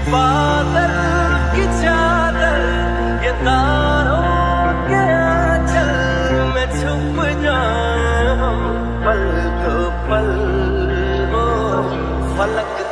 बादल की चादर, ये तारों के आंचल में छुप जाए हम पल दो पल, हो फलक